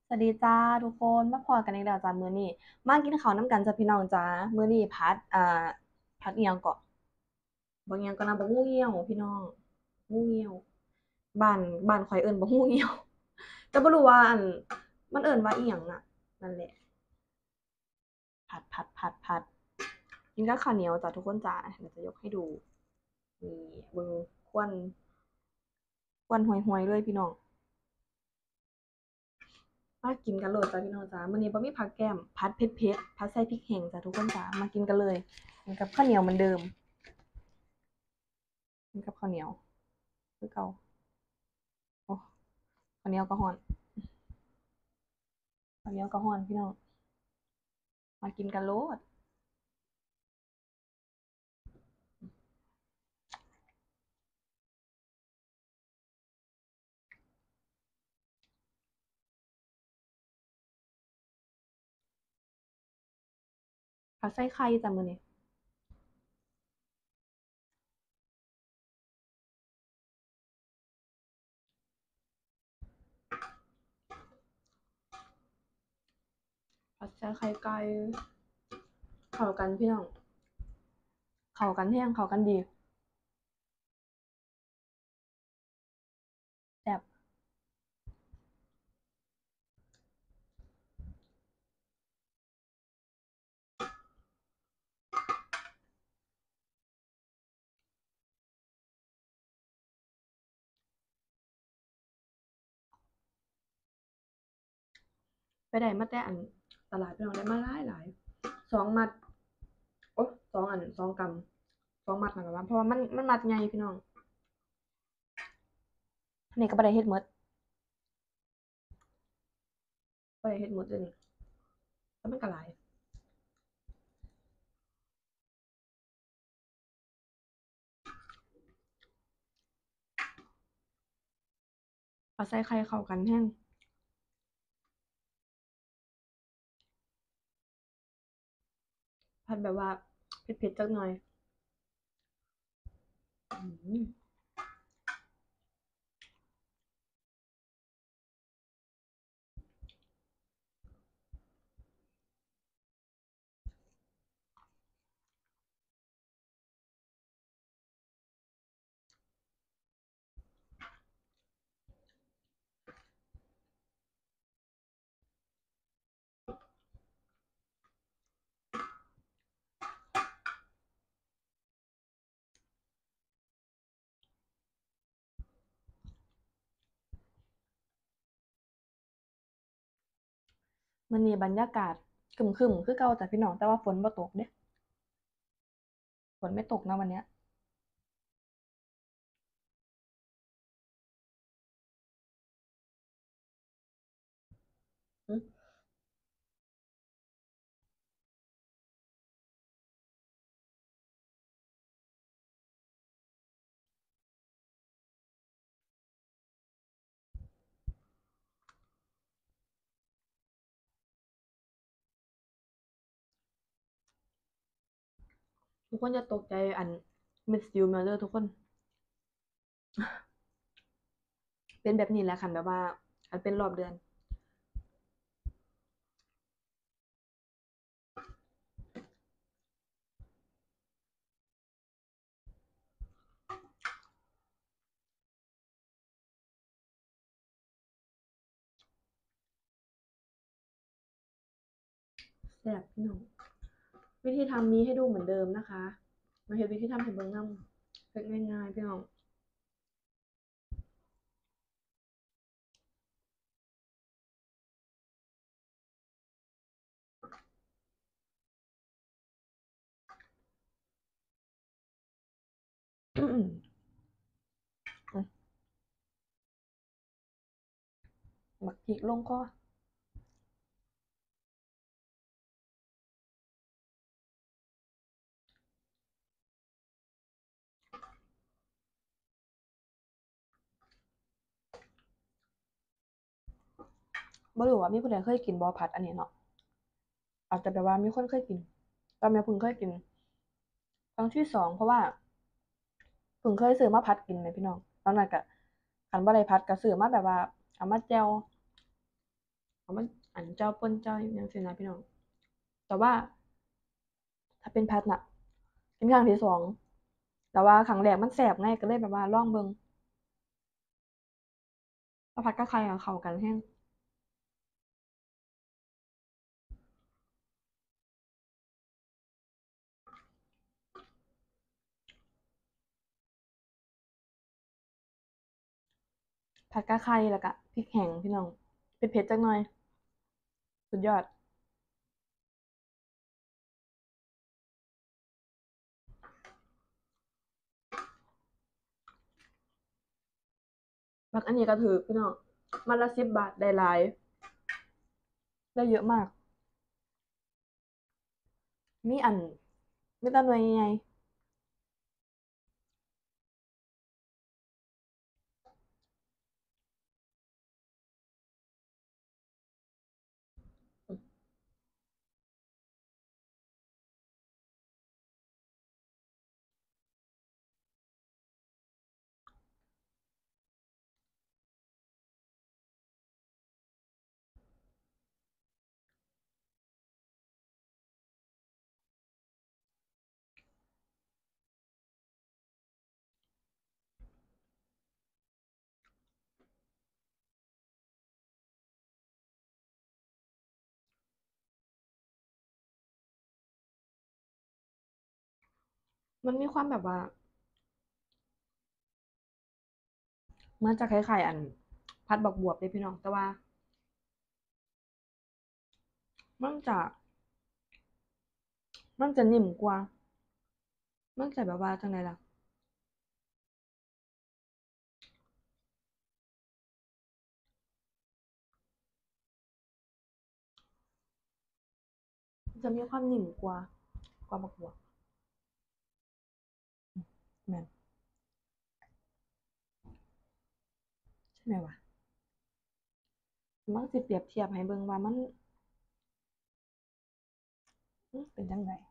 สวัสดีจ้าทุกคนมาพอกันอีกแล้วจ้ามื้อนี้มากินข้าวน้ำกันจ้าพี่น้องจ้ามื้อนี้พัดอีหยังเกาะบางอย่างก็นำบักงูเหี่ยวพี่น้องงูเหี่ยวบ้านบ้านข่อยเอิ้นบักงูเหี่ยวแต่บ่รู้ว่ามันเอิ้นว่าอีหยังน่ะนั่นแหละผัดกินกับข้าวเหนียวจ้าทุกคนจ้าเดี๋ยวจะยกให้ดูนี่เบิ่งควันควันห่วยๆเลยพี่น้อง มากินกันเลยจ้าพี่น้องจ้ามื้อนี้บ่มีผักแก้มผัดเผ็ดๆผัดใส่พริกแห้งจ้าทุกคนจ้ามากินกันเลยกินกับข้าวเหนียวเหมือนเดิมกินกับข้าวเหนียวคือเก่าโอ้ข้าวเหนียวก็ร้อนข้าวเหนียวก็ร้อนพี่น้องมากินกันโลดผัดใส่ไข่จ้ามื้อนี้ผัดใส่ไข่ไก่เข้ากันพี่น้องเข้ากันแฮงเข้ากันดีแซ่บไปได้มาแต่ตลาดพี่น้องได้มาหลายๆ2มัดโอ๊ย22กำ2มัดนั่นล่ะเพราะว่ามันมัดใหญ่พี่น้องอันนี้ก็บ่ได้เฮ็ดหมดบ่ได้เฮ็ดหมดเด้อนี่แต่มันก็หลาย เอาใส่ไข่เข้ากันแห้งผัดแบบว่าเผ็ดๆจักหน่อยอืมมื้อนี้บรรยากาศครึมๆคือเก่าจ้ะพี่น้องแต่ว่าฝนบ่ตกเด้ฝนไม่ตกนะวันเนี้ยอืมทุกคนอย่าตกใจMiss You มาเด้อทุกคนเป็นแบบนี้แหละคันแบบว่าคันเป็นรอบเดือนแซ่บพี่น้องวิธีทำมีให้ดูเหมือนเดิมนะคะมาเฮ็ดวิธีทำให้เบิ่งนำเฮ็ดง่ายๆพี่น้องอืมบักพริกลงคอบ่รู้ว่ามีผู้ใดเคยกินบ่ผัดอันนี้เนาะอาจจะแบบว่ามีคนเคยกินแต่แม่เพิ่งเคยกินครั้งที่2เพราะว่าเพิ่งเคยซื้อมาผัดกินแหมพี่น้องตอนนั้นก็คันบ่ได้ผัดก็ซื้อมาแบบว่าเอามาแจ่วเขามันอันเจ้าป่นเจ้าอย่างซี้นะพี่น้องแต่ว่าถ้าเป็นผัดน่ะเป็นครั้งที่สองแต่ว่าครั้งแรกมันแซ่บไงก็เลยแบบว่าลองเบิ่งแล้วผัดกับไข่อะเข้ากันแรงผัดกับไข่แล้วก็พริกแห้งพี่น้องเผ็ดๆจักหน่อยสุดยอดผักอันนี้ก็ถูกพี่น้องมัดละ10 บาทได้หลายได้เยอะมากมีอันมีแต่หน่วยใหญ่มันมีความแบบว่ามันจะคล้ายๆอันผัดบักบวบเลยพี่น้องแต่ว่ามันจะมันจะนิ่มกว่ามันจะแบบว่าจังไดล่ะจะมีความนิ่มกว่าบักบวบแม่นใช่ไหมวะมันสิเปรียบเทียบให้เบิ่งว่ามันเป็นจังได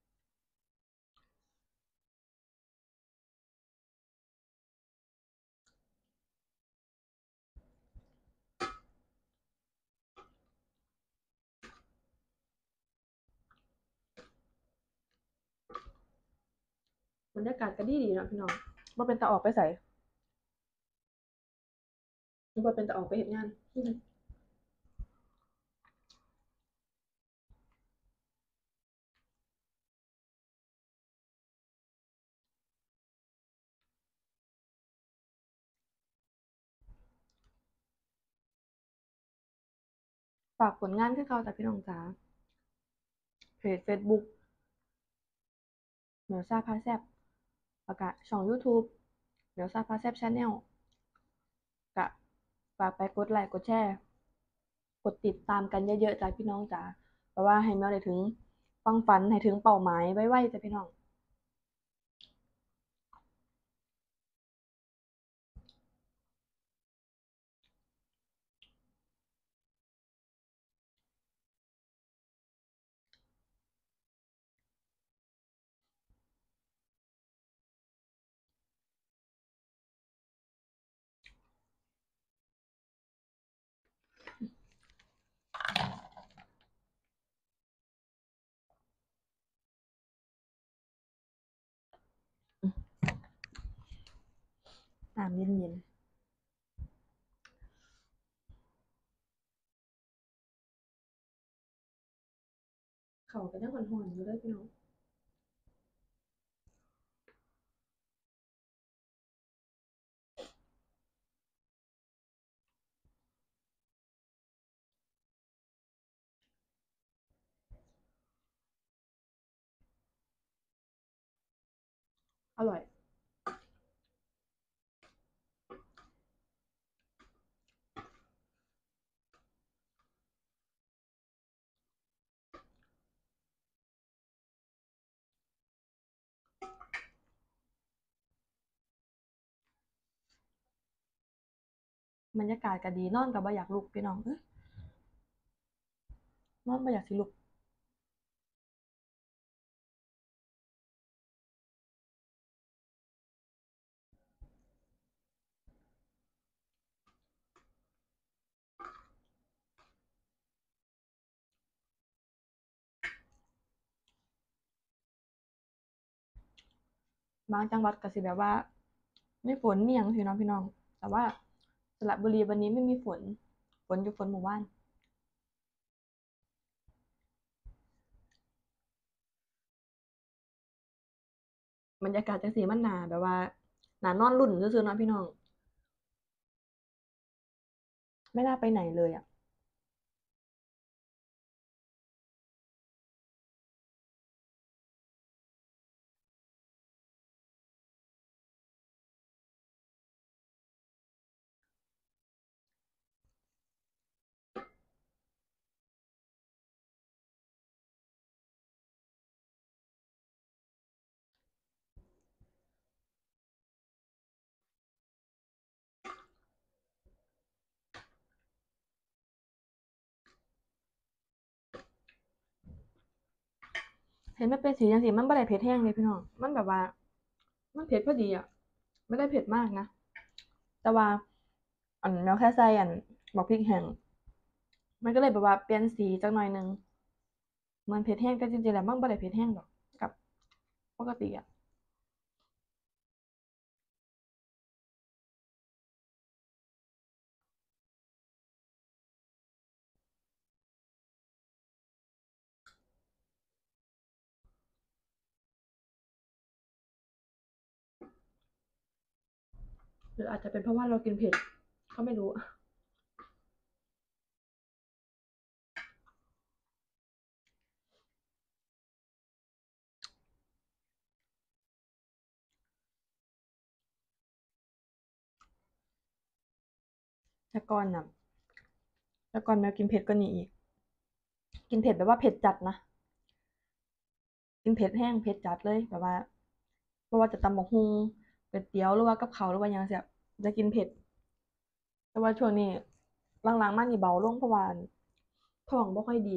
บรรยากาศก็ดีๆเนาะพี่น้องบ่เป็นตาออกไปไสบ่เป็นตาออกไปเฮ็ดงานฝากผลงานคือเก่าจ้ะพี่น้องจ๋าเพจเฟซบุ๊กเหมียวซ่าพาแซ่บแล้วก็ช่องยูทูบเหมียวซ่าพาแซ่บชาแนลก็ฝากไปกดไลค์กดแชร์กดติดตามกันเยอะๆจ้ะพี่น้องจ๋าเพราะว่าให้แมวได้ถึงฟังฝันให้ถึงเป้าหมายไวๆจ้ะพี่น้องน้ำเย็นๆเขาก็ยังหอนๆอยู่เลยพี่น้องอร่อยบรรยากาศก็ดีนอนก็บ่อยากลุกพี่น้องนอนบ่อยากสิลุกบางจังหวัดก็สิแบบว่ามีฝนมีหยังจั่งซี้เนาะพี่น้อง แต่ว่าสระบุรีวันนี้ไม่มีฝน ฝนอยู่ฝนหมู่บ้านบรรยากาศจังซี่มันน่าแบบว่าน่านอนลุ้นซื่อๆเนาะพี่น้องไม่น่าไปไหนเลยอะเห็นมันเป็นสีจังซี่มันบ่ได้เผ็ดแรงเดะพี่น้องมันแบบว่ามันเผ็ดพอดีอะไม่ได้เผ็ดมากนะ แต่ว่าเราแค่ใส่บักพริกแห้งมันก็เลยแบบว่าเปลี่ยนสีจักหน่อยหนึงเหมือนเผ็ดแห้งแต่จริงๆแล้วมันบ่ได้เผ็ดแห้งดอกกับปกติอะหรืออาจจะเป็นเพราะว่าเรากินเผ็ดก็ไม่รู้แต่ก่อนน่ะแต่ก่อนแมวกินเผ็ดกว่านี้อีกกินเผ็ดแบบว่าเผ็ดจัดนะกินเผ็ดแห้งเผ็ดจัดเลยแบบว่าบ่ว่าจะตำบักหุ่งก๋วยเตี๋ยวหรือว่ากับข้าวหรือว่าหยังซี้จะกินเผ็ดแต่ว่าช่วงนี้หลังๆมานี่เบาลงเพราะว่าท้องบ่ค่อยดี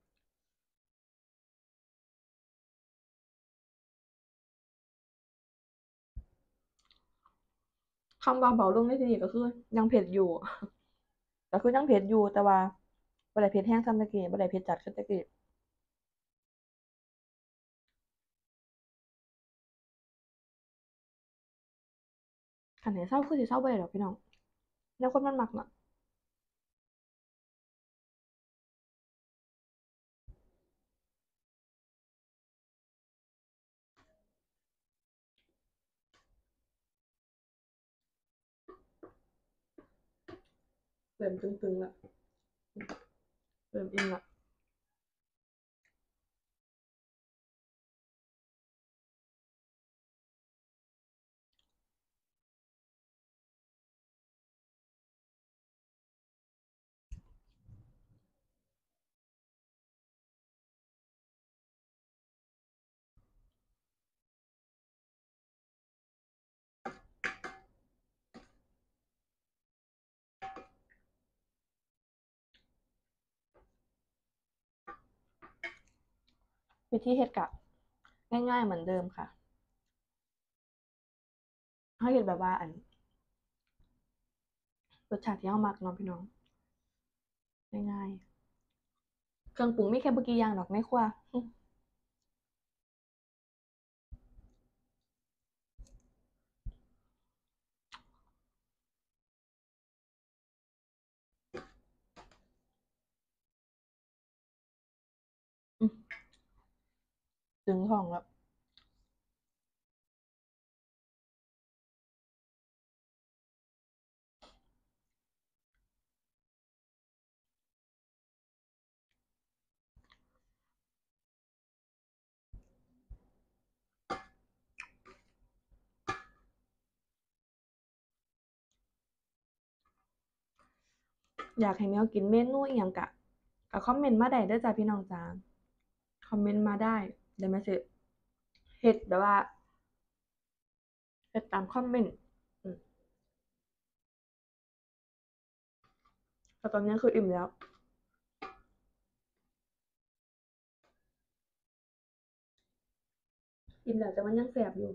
คำว่าเบาลงในที่นี้ก็คือยังเผ็ดอยู่ก็คือยังเผ็ดอยู่แต่ว่าบ่ได้เผ็ดแห้งส่ำแต่กี้บ่ได้เผ็ดจัดคือแต่กี้คันให้เซาคือสิเซาบ่ได้ดอกพี่น้องแนวคนมันมักน่ะเริ่มตึงๆแล้วเริ่มอิ่มแล้ววิธีเฮ็ดก็ง่ายๆเหมือนเดิมค่ะเฮาเฮ็ดแบบว่ารสชาติที่เฮามักเนาะพี่น้องง่ายๆเครื่องปรุงมีแค่บ่กี่อย่างดอกในครัวอือถึงท้องแล้วอยากให้แมวกินเมนูอิหยังก็คอมเมนต์มาได้เด้อจ้ะพี่น้องจ๋าคอมเมนต์มาได้เดี๋ยวแม่สิเฮ็ดแบบว่าเฮ็ดตามคอมเมนต์อืมแต่ตอนนี้คืออิ่มแล้วอิ่มแล้วแต่มันยังแสบอยู่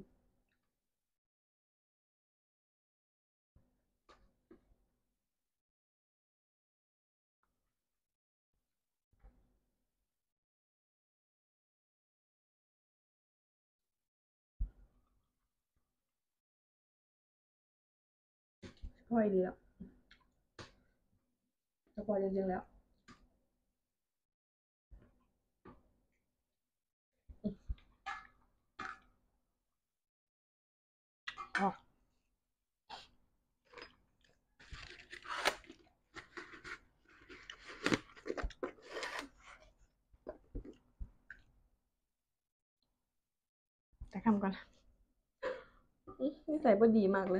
พ่อยดีแล้วจะพอจริงๆแล้วอ๋อจะทำก่อนนิสัยบ่ดีมากเลย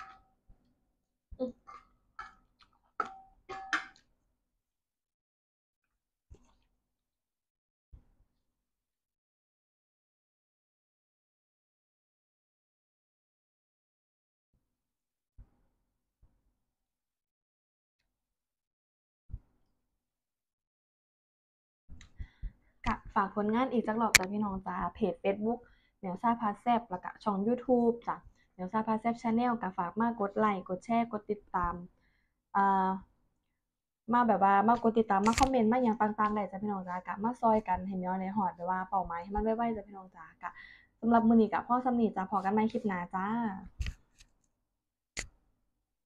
กะฝากผลงานอีกจักรอบจ้ะพี่น้องจ้าเพจ Facebook เหมียวซ่าพาแซ่บแล้วก็ช่อง YouTube จ้ะเหมียวซ่าพาแซ่บ Channel ก็ฝากมากดไลค์กดแชร์กดติดตามอ่ามาแบบว่ามากดติดตามมาคอมเมนต์มาอย่างต่างๆได้จ้ะพี่น้องจ้ากะมาซอยกันให้เหมียวในฮอดแบบว่าเป้าหมายให้มันไวๆจ้ะพี่น้องจ้ากะสำหรับมื้อนี้ก็พอส่ำนี้จ้ะพอกันใหม่คลิปหน้าจ้า